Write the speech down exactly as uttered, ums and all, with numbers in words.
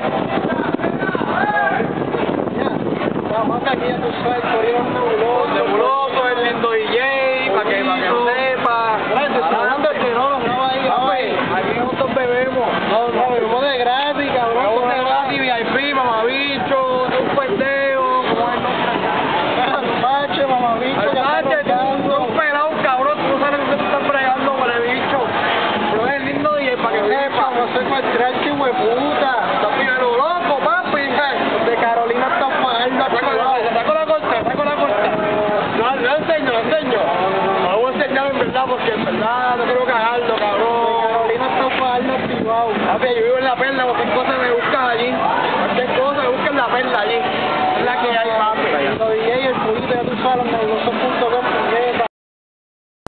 Aquí ya tú sabes, el corrido nebuloso, Nebuloso, el lindo D J, para que, pa' que sepa. Hablando de que no, lo graba ahí, papi. Aquí nosotros bebemos. No, no, bebemos de gratis, cabrón. Bebemos de gratis, V I P, mamabicho, un pendeo, como es el nombre acá. Mache, mamabicho, que Mache, está tú roncando. un pelado, cabrón, tú no sabes lo que tú estás bregando con el bicho. Pero es el lindo D J, para que sepa. No sé cuál trache, hueputa. Está primero loco, papi. De Carolina está falda, Saco la corta, saco la corta. No, lo enseño, lo enseño. Lo voy a enseñar en verdad, porque en verdad no quiero cagarlo, cabrón. Carolina está falda activado. Papi, yo vivo en la perla porque